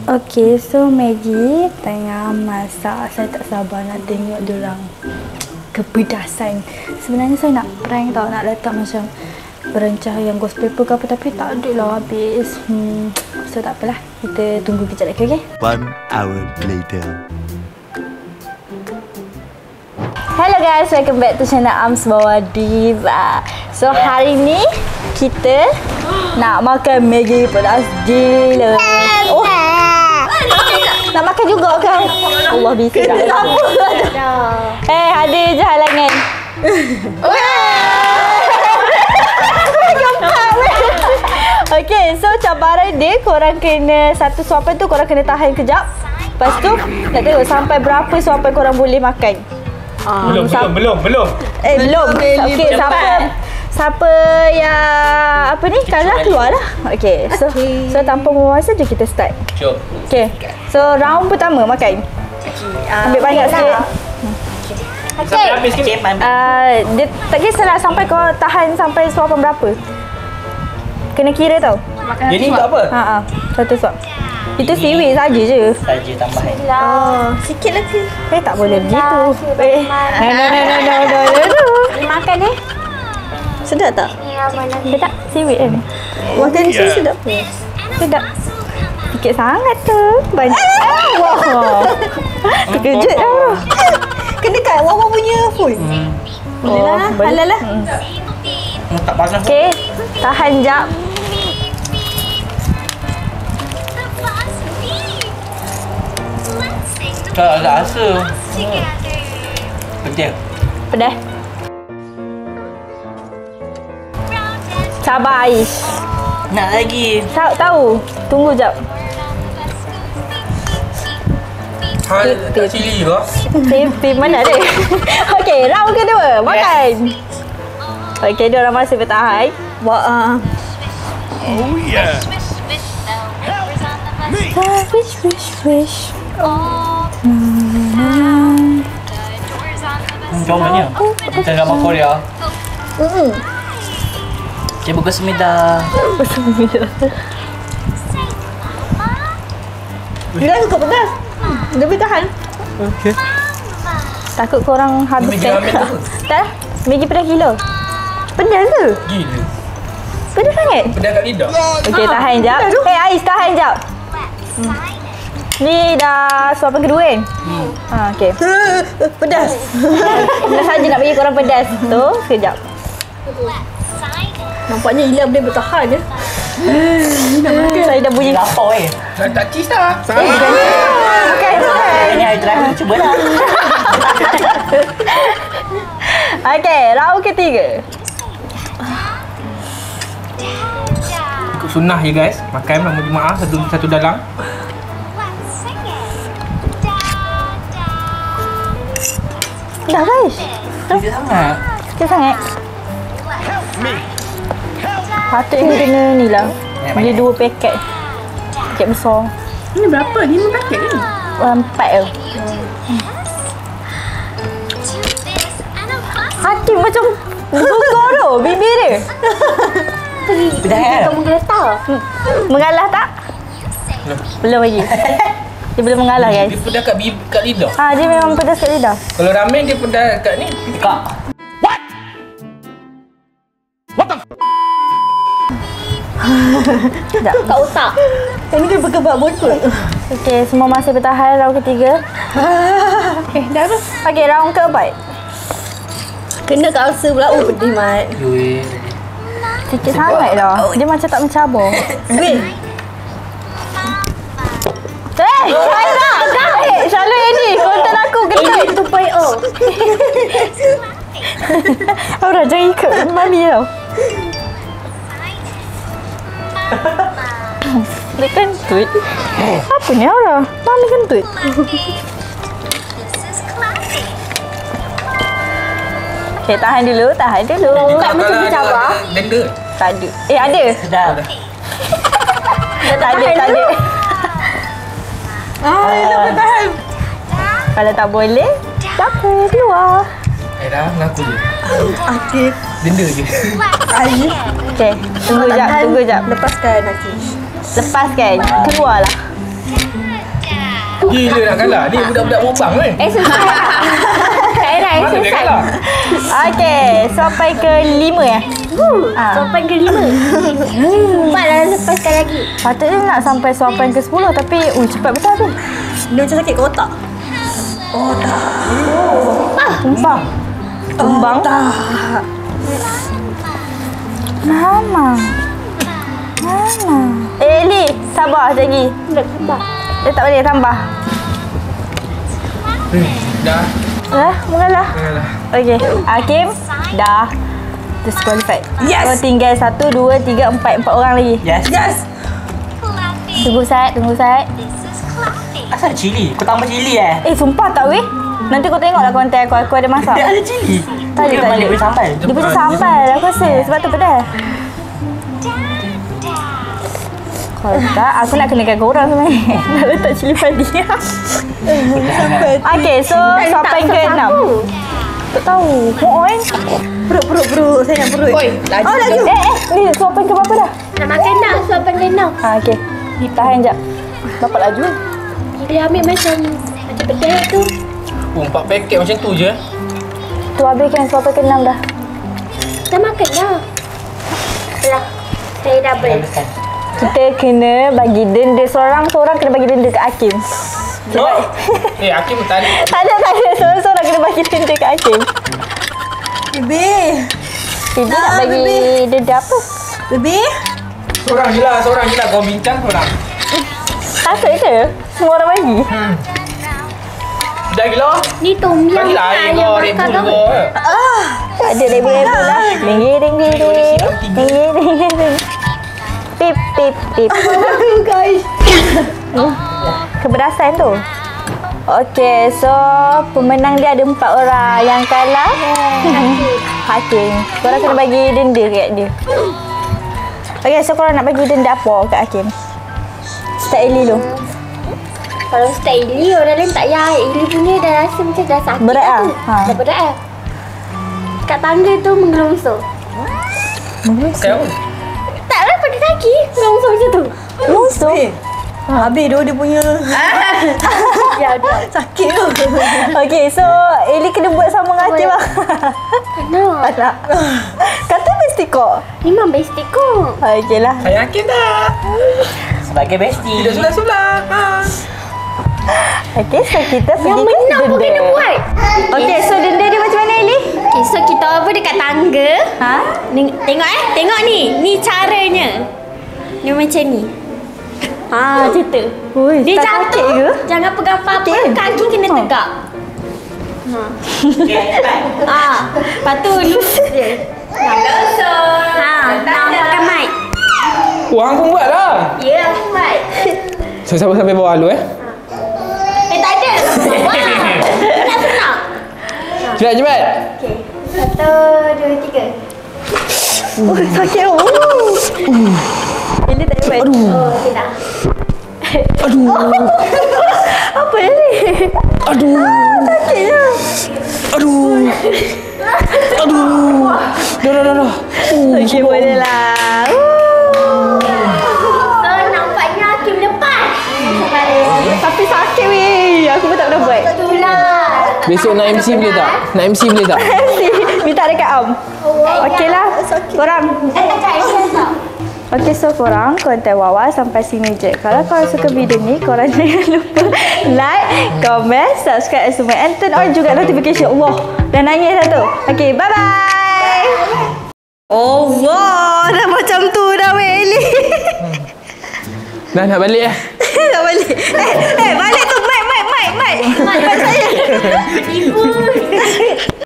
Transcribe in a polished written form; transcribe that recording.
Okay, so Maggie tengah masak. Saya tak sabar nak tengok diorang kepedasan. Sebenarnya saya nak prank tau, nak letak macam berencah yang ghost paper ke apa, tapi tak ada lah habis. So tak apalah, kita tunggu kejap lagi, okay? 1 hour later. Hello guys, welcome back to channel Ams Bawah Diva. So hari ni kita nak makan Maggie pedas gila. Oh, nak makan juga kan? Allah bisa tak? Ada je halangan. Okay, so cabaran dia korang kena satu suapan tu korang kena tahan kejap. Lepas tu nak tengok sampai berapa suapan korang boleh makan. Belum. Belum. Okey, siapa yang apa ni kalah keluarlah. Okey. So tanpa memasa je kita start. Jom. Okey. So round pertama makan. Ambil banyak sikit. Sampai habis ke? Dia tak kisahlah sampai kau tahan sampai suapan berapa. Kena kira tau. Jadi tak apa? Satu suap. Itu seaweed saja je. Saja tambahan. Sikit lagi. Tak boleh begitu. No. Makan Sedap tak? Ya, mana Sedap seaweed kan? Makan sedap. Sedap. Sikit sangat tu. Banyak. Wah. Terkejut lah. Kena kat Wawa punya phone. Boleh lah. Halal lah. Tak panas. Okay. Tahan jap. Tak ada rasa. Pedas. Pedas. Sabar Aish. Nak lagi. Tahu. Tunggu jap. Tak cili ke? Tip mana dia? Okey, round kedua. Makan. Okey, dia orang masih bertahan. Oh yeah. Wish. Jomanya. Kita drama Korea. Cikgu bersemida. Dia suka pedas. Dia boleh tahan. Okey. Takut korang habiskan. Maggi ramen tu. Tak. Maggi pedas gila. Pedas ke? Gila. Pedas sangat? Pedas kat lidah. Okey, tahan jap. Ais, tahan jap. Ni dah suapan kedua kan? Okey. Pedas. Saya saja nak bagi korang pedas. Tu, sekejap. Nampaknya Ilham dia bertahan ya. Saya dah bunyi Lapar tak cheese tak? Bukan. Ini air terakhir cubalah. Okey, round ketiga. Ikut sunnah ya guys. Makan nama jemaah satu dalam. Dah guys. Sikit sangat. Sikit sangat. Patutnya kena ni lah. Beli 2 paket. Paket besar. Ini berapa? 5 paket ni? 4 tu. Hati macam gugur tu bibir dia. Pedas. Kamu geletar. Mengalah tak? Belum lagi. Dia belum mengalah guys. Dia pedas kat lidah. Dia memang pedas kat lidah. Kalau ramen dia pedas kat ni. Kak. Tak. Kat otak. Ini kan berkebab botol. Okey, semua masih bertahan round ketiga. Dah tu. Okey, round keempat. Kena kat ulcer pula. Pedih mat. Yui. Sikit sangat lah. Dia macam tak mencabar. Weh. Selalu ini konten aku kena tupai Aura jangan ikut mami tau. Dia kentut. Apa ni Aura? Mami kentut. Okay, tahan dulu. Tak macam bercabar. Denda. Tak ada. Ada. Sedap. Tak ada. Dia bertahan. Kalau tak boleh, tak apa, keluar. Dah, mengaku je. Aktif. Denda je. Okay, tunggu jap. Lepaskan nanti. Lepaskan. Keluarlah. Gila nak kalah. Ni budak-budak mukbang ni. Selesai lah. Tak Era, Mana dia selesai. kalah? Okey, sampai ke 5 ya? Sopan ke 5. 4 lah lepas sekali lagi. Patutnya nak sampai sopan ke 10 tapi cepat betul tu. Dia macam sakit ke otak. Tumbang. Tumbang. Mama. Eli, sabar sekejap lagi. Nak tambah. Dia tak boleh tambah. Dah. Mengalah. Kalah. Okey, Hakim dah disqualified. Yes. So tinggal 1, 2, 3, 4 orang lagi. Yes. Yes. Tunggu Said. Asal cili? Kau tambah cili Sumpah tak weh? Nanti kau tengoklah konten aku ada masak. Dia ada cili. Tak ada. Dia boleh sambal. Dia punya sambal aku rasa sebab tu pedas. Kalau tak, aku nak kenakan korang sebenarnya. Nak letak cili padi. Okey, so sampai ke 6. Tak tahu. Mohon. Perut. Saya nak perut. Oi, laju. Oh, laju. Ni sampai ke berapa dah? Nak makan dah. Sopan ke 6. Okey. Tahan jap. Dapat laju. Dia ambil macam pedas tu. Oh, 4 paket macam tu je. Tu habiskan sampai ke 6 dah. Dah makan dah. Alah, saya double. Kita kena bagi denda seorang kena bagi denda ke Hakim. Oh. Hakim tadi. Tak ada. Seorang kena bagi denda ke Hakim. Bebe. Bibi nak bagi denda apa? Bebe. Seorang je lah. Kau bincang seorang. Asal ke? Semua orang bagi? Dah gila. Ni tom yum. Bagilah air kau, Red Bull kau. Tak ada Red Bull lah. Ringgit. Pip. Guys. Keberdasan tu. Okey, so pemenang dia ada 4 orang. Yang kalah Hakim. Korang kena bagi denda kat dia. Okey, so korang nak bagi denda apa kat Hakim? Start Eli dulu. Kalau start Ili, orang lain tak payah. Ili punya dah rasa macam dah sakit. Berat dah ah? tu. Ha. Dah berat lah. Kat tangga tu menggelongsor. Siapa? Taklah pada kaki. Menggelongsor macam tu. Musuh. Habis dia punya. Ya, dah. Sakit tu. Okey, so Eli kena buat sama dengan Hakim lah. Kenapa? Tak. Kata mesti kok. Memang bestik kok. Okey lah. Saya yakin dah. Sebagai bestie. Tidak sulah-sulah. Okey, so kita pergi Yang ke menang pun denda. kena buat. Okey, so denda dia macam mana Eli? Okay, so kita over dekat tangga. Ha? Tengok Tengok ni. Ni caranya. Dia macam ni. Ha, macam tu. Ui, Dia tak sakit jatuh. ke? Jangan pegang apa-apa. Sakit. Kaki kena tegak. Lepas tu lurus je. Nak pakai mic. Wah, hang pun buat lah. Ya, aku buat. So, siapa sampai bawah lu Tak ada. Wah. Senang. Cepat. Okay. 1, 2, 3. Sakit tu. Eli tak ada buat. Oh, okay dah. Apa ni? Sakitnya. Dah. Okey, boleh lah. So, nampaknya Hakim lepas. Tapi sakit weh. Aku pun tak pernah buat. Itulah. Besok nak MC boleh tak? Minta dekat Am. Okey lah. Korang. Okey, so korang konten Wawa sampai sini je. Kalau korang suka video ni, korang jangan lupa like, comment, subscribe semua and turn on juga notification. Allah, dah nangis dah tu. Okey, bye-bye. Oh, wow. Dah macam tu dah weh Eli. Dah nak balik Nak balik. Balik tu. Mic saya. Ibu.